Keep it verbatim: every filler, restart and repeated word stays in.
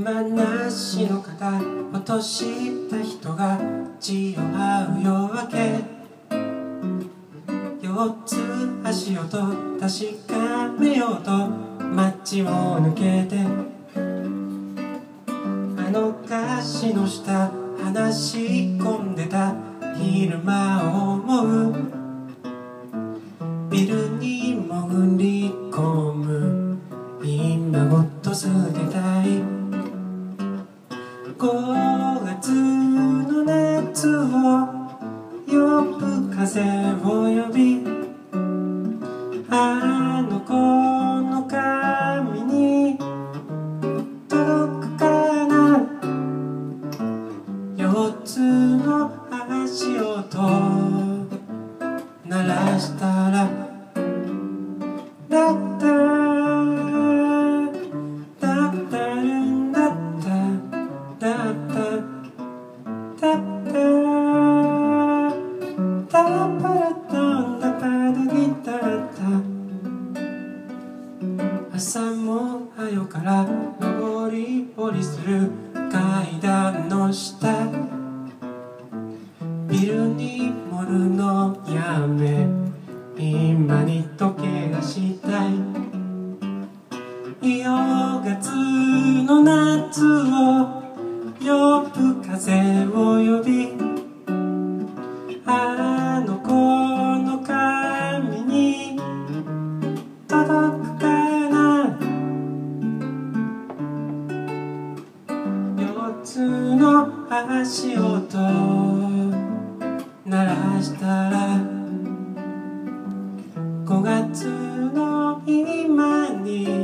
話の方落とした人が血を這う夜明け、四つ足音確かめようと街を抜けて、あの歌詞の下話し込んでた昼間を思う。ビルに潜り込む今もっと捨てたい。ごがつの夏を呼ぶ風を呼び、あの子の髪に届くかな。四つの足音鳴らしたらだっただったるんだっただっただっただパラドンダパドギタータ。朝も早から上り下りする階段の下、ビルに盛るのやめ今に時計がしたい。よがつの夏を呼ぶ風を呼び、あの子の髪に届くかな。四つの足音鳴らしたらごがつの今に